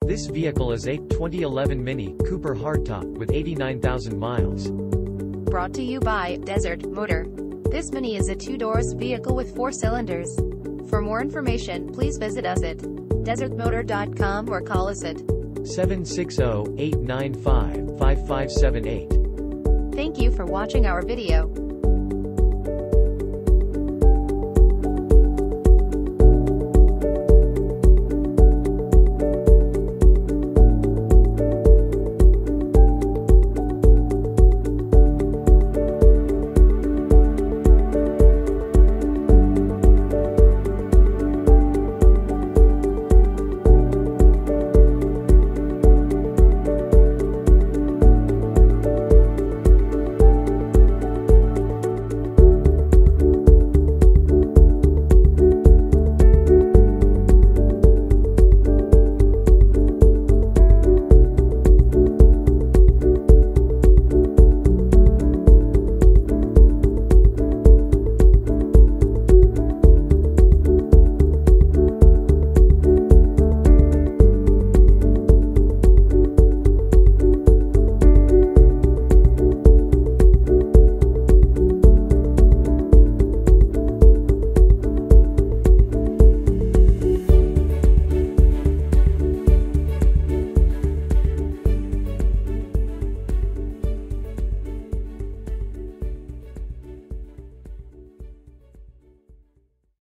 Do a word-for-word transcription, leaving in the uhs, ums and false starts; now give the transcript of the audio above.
This vehicle is a twenty eleven Mini Cooper Hardtop with eighty-nine thousand miles. Brought to you by Desert Motor. This Mini is a two-doors vehicle with four cylinders. For more information, please visit us at desert motor dot com or call us at seven six zero, eight nine five, five five seven eight. Thank you for watching our video.